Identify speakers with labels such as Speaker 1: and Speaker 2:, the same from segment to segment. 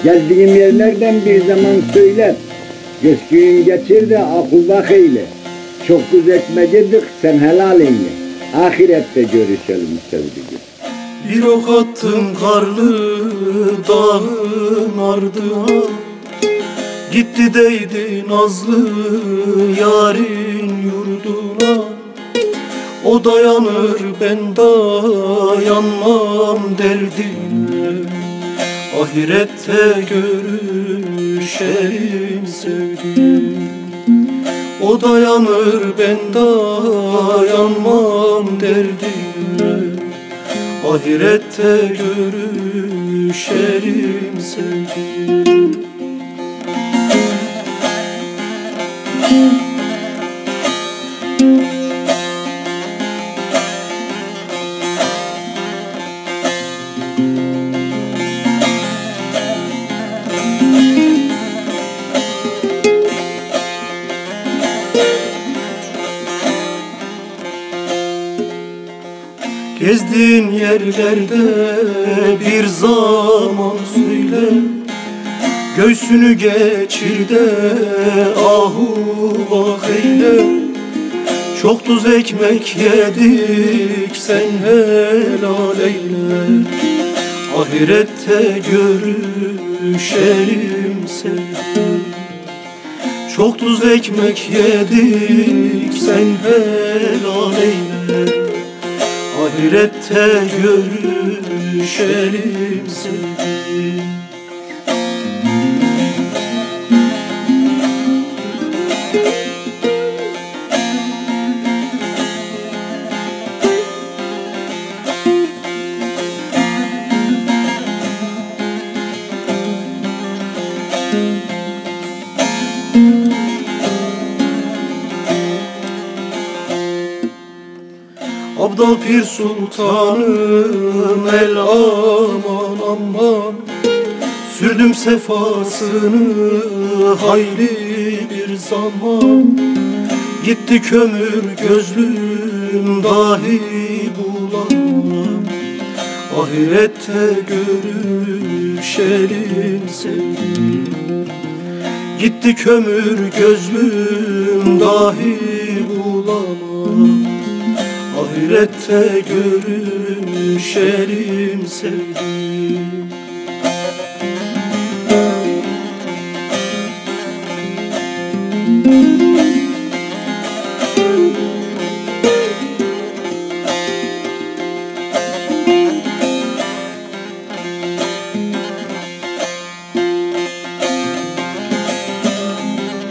Speaker 1: Gezdiğim yerlerden bir zaman söyle. Gözküğün geçir de akıl bak eyle. Çok güzel ekmek yedik, sen helal eyle. Ahirette görüşelim sevdiğim.
Speaker 2: Bir ok attım karlı dağın ardına, gitti değdi nazlı yarın yurduna. O dayanır ben dayanmam derdine, ahirette görüşelim sevdiğim. O dayanır ben dayanmam derdine, ahirette görüşelim sevdiğim. Gezdiğin yerlerde bir zaman söyle, göğsünü geçir de ahu vah eyle. Çok tuz ekmek yedik sen helal eyle, ahirette görüşelim sevdiğim. Çok tuz ekmek yedik sen helal eyle, ahirette görüşelim sevdiğim. Abdal Pir Sultanım el aman aman, sürdüm sefasını hayli bir zaman. Gitti kömür gözlüm dahi bulamam, ahirette görüşelim sevdiğim. Gitti kömür gözlüm dahi bulamam, ahirette görüşelim sevdiğim.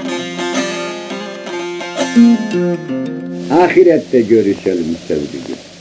Speaker 1: Ahirette görüşelim sevdiğim.